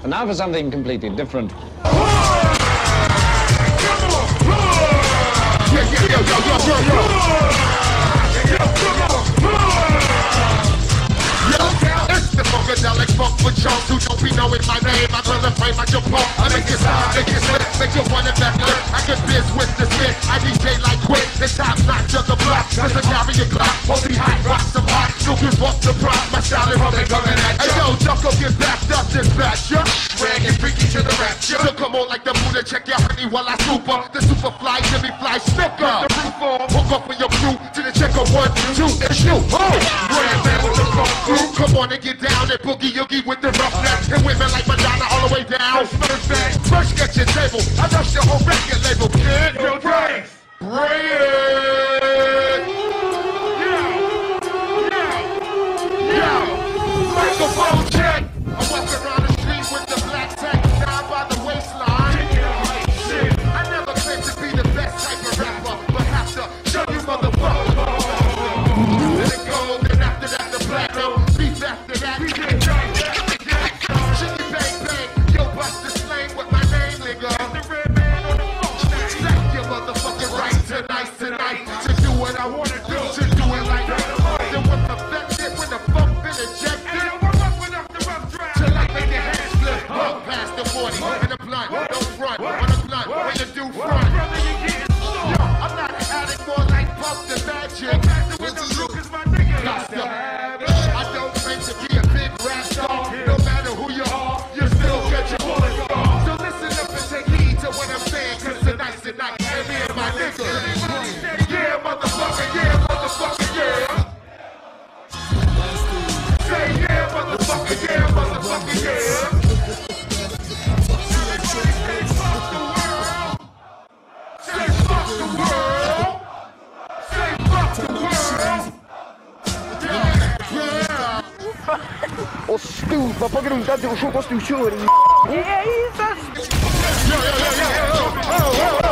And now for something completely different. Funkadelic funk with chunks who don't be knowing my name. I turn the frame at your pump. I make you slide, make you slip, make you wanna back lip. I get biz with the spit. I DJ like quick. The top notch of the block. Cause I carry a Glock. Hold me hot, rock some hot. So give up the prop. My style is coming at ya. Hey yo, Ducko get backed up this batch, ya. Rag and freaky to the rapture. So come on like the Buddha. Check your honey while I super. The super fly, Jimmy fly, snooker. The roof on. Hook up for your crew. To the checker 1, 2, and shoot. Oh! Brand man with the funk crew. Come on and get down. Boogie Oogie with the roughnecks and women like Madonna all the way down. First get your table, I dust your whole record label, kid. Yo, break it. Yeah. Microphone check. I walk around the street with the black tech down by the waistline. I never claimed to be the best type of rapper, but have to show you motherfuckers. Let it go, then after that the platinum. Beef after that. Tonight, to do what I wanna do, to do it like that. Then when perfected, when the funk been ejected, to like make your hands split, past the 40, in the blunt, don't front, on the blunt, when you do front. Yo, I'm not an addict, more like Puff the Magic. I don't claim to be a big rap star, no matter who you are, you still get your voice. So listen up and take heed to what I'm saying, cause tonight's the night, and me and my niggas. Yeah, motherfucker, yeah. Say yeah, motherfucker, yeah. Say fuck the world. Say fuck the world. Yeah. Och stupa på grundat och så måste du köra. Yo.